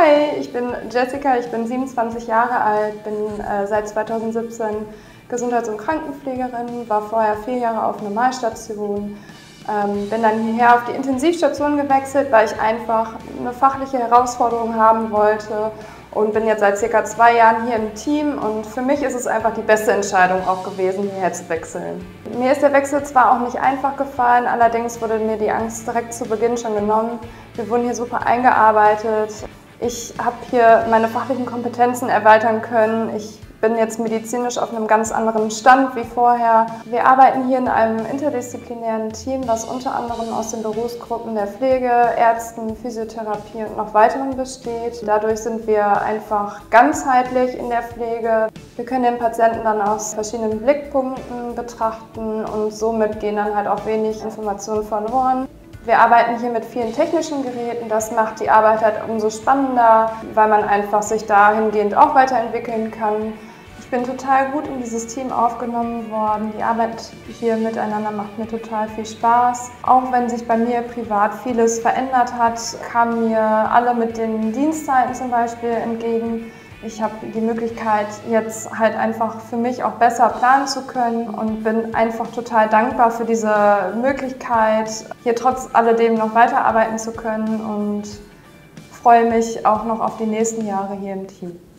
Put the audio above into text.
Hi, ich bin Jessica, ich bin 27 Jahre alt, bin seit 2017 Gesundheits- und Krankenpflegerin, war vorher 4 Jahre auf Normalstation, bin dann hierher auf die Intensivstation gewechselt, weil ich einfach eine fachliche Herausforderung haben wollte und bin jetzt seit ca. 2 Jahren hier im Team und für mich ist es einfach die beste Entscheidung auch gewesen, hierher zu wechseln. Mir ist der Wechsel zwar auch nicht einfach gefallen, allerdings wurde mir die Angst direkt zu Beginn schon genommen. Wir wurden hier super eingearbeitet. Ich habe hier meine fachlichen Kompetenzen erweitern können. Ich bin jetzt medizinisch auf einem ganz anderen Stand wie vorher. Wir arbeiten hier in einem interdisziplinären Team, was unter anderem aus den Berufsgruppen der Pflege, Ärzten, Physiotherapie und noch weiteren besteht. Dadurch sind wir einfach ganzheitlich in der Pflege. Wir können den Patienten dann aus verschiedenen Blickpunkten betrachten und somit gehen dann halt auch wenig Informationen verloren. Wir arbeiten hier mit vielen technischen Geräten, das macht die Arbeit halt umso spannender, weil man einfach sich dahingehend auch weiterentwickeln kann. Ich bin total gut in dieses Team aufgenommen worden. Die Arbeit hier miteinander macht mir total viel Spaß. Auch wenn sich bei mir privat vieles verändert hat, kamen mir alle mit den Dienstzeiten zum Beispiel entgegen. Ich habe die Möglichkeit, jetzt halt einfach für mich auch besser planen zu können und bin einfach total dankbar für diese Möglichkeit, hier trotz alledem noch weiterarbeiten zu können und freue mich auch noch auf die nächsten Jahre hier im Team.